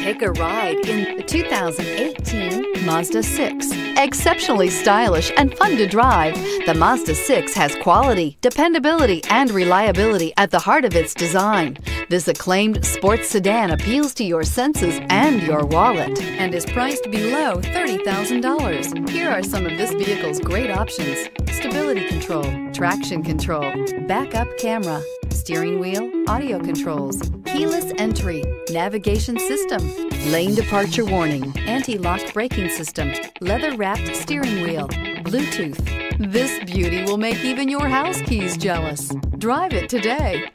Take a ride in the 2018 Mazda 6. Exceptionally stylish and fun to drive, the Mazda 6 has quality, dependability, and reliability at the heart of its design. This acclaimed sports sedan appeals to your senses and your wallet and is priced below $30,000. Here are some of this vehicle's great options: stability control, traction control, backup camera, steering wheel audio controls, keyless entry, navigation system, lane departure warning, anti-lock braking system, leather-wrapped steering wheel, Bluetooth. This beauty will make even your house keys jealous. Drive it today.